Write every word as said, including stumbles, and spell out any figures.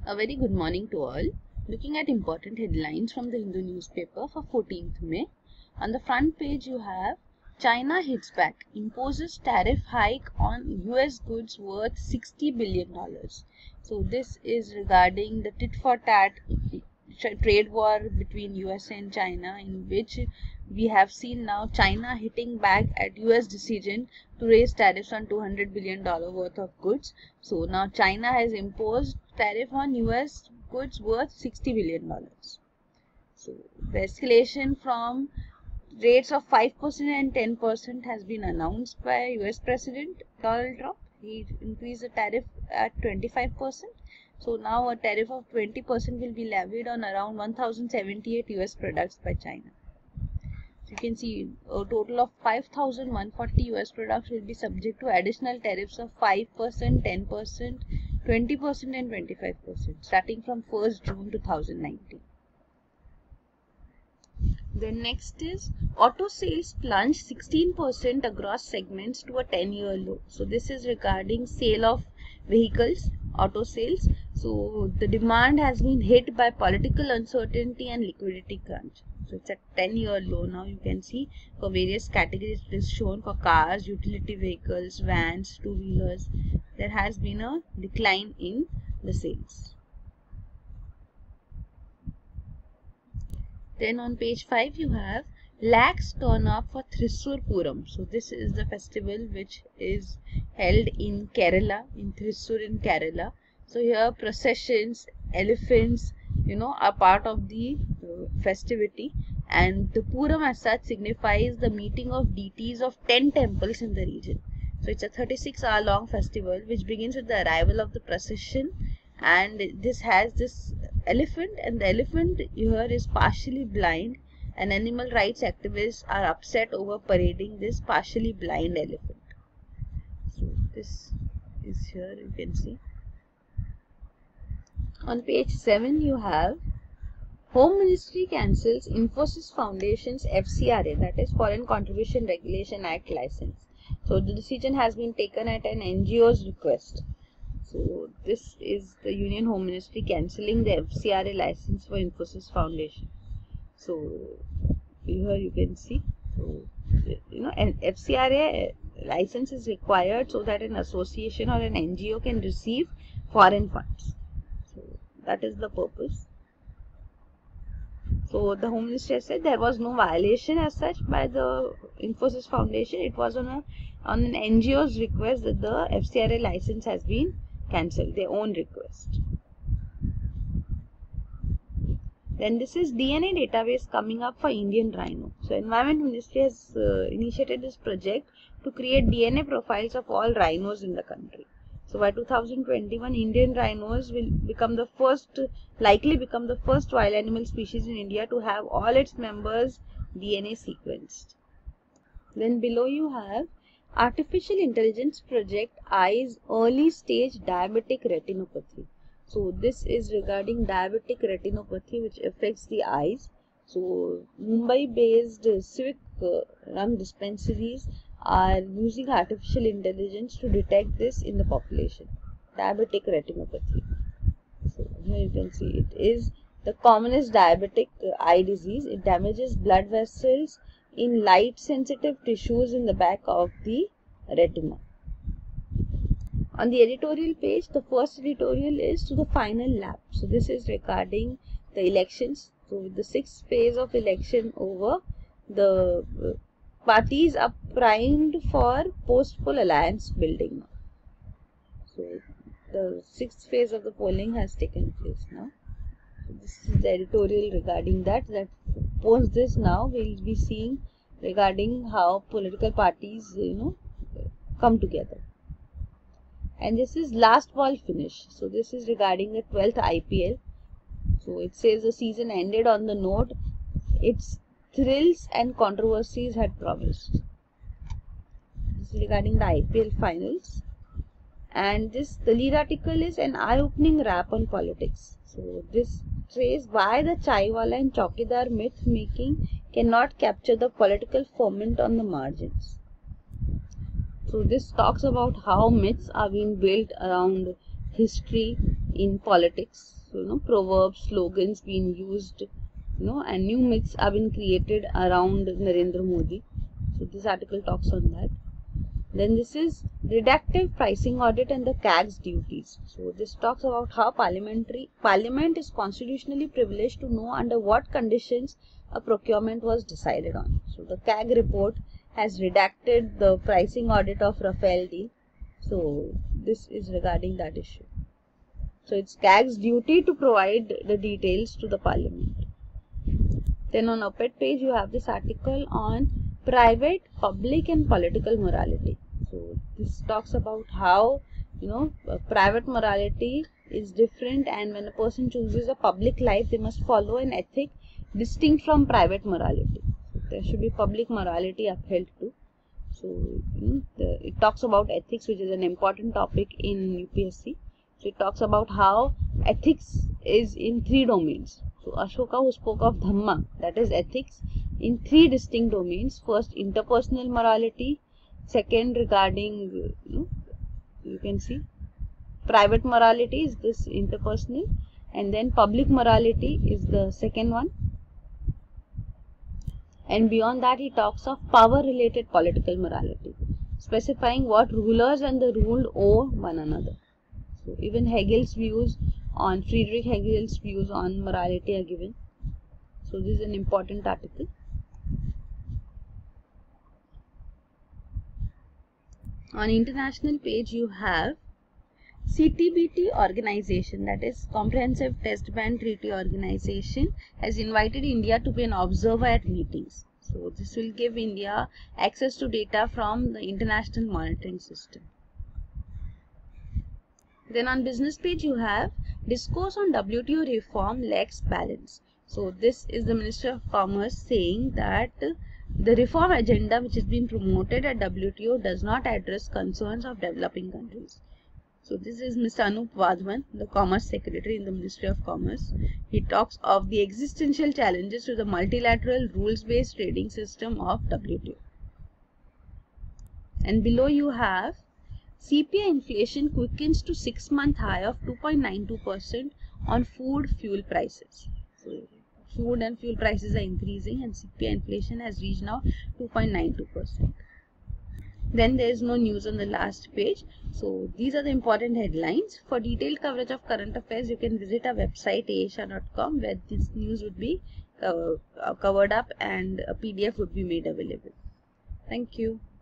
A very good morning to all. Looking at important headlines from the Hindu newspaper for fourteenth May. On the front page you have China hits back, imposes tariff hike on U S goods worth sixty billion dollars. So this is regarding the tit for tat trade war between U S and China, in which we have seen now China hitting back at U S decision to raise tariffs on two hundred billion dollars worth of goods. So now China has imposed tariff on U S goods worth sixty billion dollars. So the escalation from rates of five percent and ten percent has been announced by U S President Donald Trump. He increased the tariff at twenty-five percent. So now a tariff of twenty percent will be levied on around one thousand seventy-eight U S products by China. So you can see a total of five thousand one hundred forty U S products will be subject to additional tariffs of five percent, ten percent, twenty percent and twenty-five percent starting from first June two thousand nineteen. Then next is auto sales plunge sixteen percent across segments to a ten year low. So this is regarding sale of vehicles, auto sales. So the demand has been hit by political uncertainty and liquidity crunch. So it's at ten year low now. You can see for various categories it is shown for cars, utility vehicles, vans, two wheelers. There has been a decline in the sales. Then on page five you have lakhs turn up for Thrissur Puram. So this is the festival which is held in Kerala, in Thrissur in Kerala. So here processions, elephants, you know, are part of the uh, festivity, and the Puram as such signifies the meeting of deities of ten temples in the region. So it's a thirty-six hour long festival which begins with the arrival of the procession, and this has this elephant, and the elephant here is partially blind, and animal rights activists are upset over parading this partially blind elephant. So this is here, you can see. On page seven you have Home Ministry cancels Infosys Foundation's F C R A, that is Foreign Contribution Regulation Act license. So the decision has been taken at an N G O's request. So this is the Union Home Ministry cancelling the F C R A license for Infosys Foundation. So here you can see, so you know, an F C R A license is required so that an association or an N G O can receive foreign funds. So that is the purpose. So the Home Ministry said there was no violation as such by the Infosys Foundation. It was on a on an N G O's request that the F C R A license has been cancelled, their own request. Then this is D N A database coming up for Indian rhino. So Environment Ministry has uh, initiated this project to create D N A profiles of all rhinos in the country. So by two thousand twenty-one, Indian rhinos will become the first, likely become the first wild animal species in India to have all its members' D N A sequenced. Then below you have Artificial Intelligence Project Eyes Early Stage Diabetic Retinopathy. So this is regarding diabetic retinopathy which affects the eyes. So Mumbai-based civic uh, run dispensaries are using artificial intelligence to detect this in the population, diabetic retinopathy. So here you can see it is the commonest diabetic uh, eye disease. It damages blood vessels in light sensitive tissues in the back of the retina. On the editorial page, the first editorial is to the final lap. So this is regarding the elections. So with the sixth phase of election over, the uh, parties are primed for post-poll alliance building now. So the sixth phase of the polling has taken place now. So this is the editorial regarding that. That post this now we will be seeing regarding how political parties, you know, come together. And this is last ball finish. So this is regarding the twelfth I P L. So it says the season ended on the note its thrills and controversies had promised. This is regarding the I P L finals. And this, the lead article is an eye-opening rap on politics. So this says why the chaiwala and chowkidar myth making cannot capture the political ferment on the margins. So this talks about how myths are being built around history, in politics. So, you know, proverbs, slogans being used, you know, and new myths have been created around Narendra Modi. So this article talks on that. Then this is redactive pricing audit and the C A G's duties. So this talks about how parliamentary parliament is constitutionally privileged to know under what conditions a procurement was decided on. So the C A G report has redacted the pricing audit of Rafale deal. So this is regarding that issue. So it's C A G's duty to provide the details to the parliament. Then on op-ed page you have this article on private, public and political morality. So this talks about how, you know, uh, private morality is different, and when a person chooses a public life, they must follow an ethic distinct from private morality. So there should be public morality upheld too. So you know, the, it talks about ethics, which is an important topic in U P S C. So it talks about how ethics is in three domains. So Ashoka, who spoke of Dhamma, that is ethics, in three distinct domains. First, interpersonal morality. Second, regarding, you know, you can see private morality is this interpersonal, and then public morality is the second one. And beyond that, he talks of power-related political morality, specifying what rulers and the ruled owe one another. So even Hegel's views on Friedrich Hegel's views on morality are given. So this is an important article. On international page you have C T B T organization, that is Comprehensive Test Ban Treaty Organization, has invited India to be an observer at meetings. So this will give India access to data from the international monitoring system. Then on business page you have discourse on W T O reform lacks balance. So this is the Ministry of Commerce saying that the reform agenda which is being promoted at W T O does not address concerns of developing countries. So this is Mister Anup Wadhwan, the Commerce Secretary in the Ministry of Commerce. He talks of the existential challenges to the multilateral rules-based trading system of W T O. And below you have C P I inflation quickens to six-month high of two point nine two percent on food fuel prices. So food and fuel prices are increasing and C P I inflation has reached now two point nine two percent. Then there is no news on the last page. So these are the important headlines. For detailed coverage of current affairs, you can visit our website a s h a dot com, where this news would be uh, covered up and a P D F would be made available. Thank you.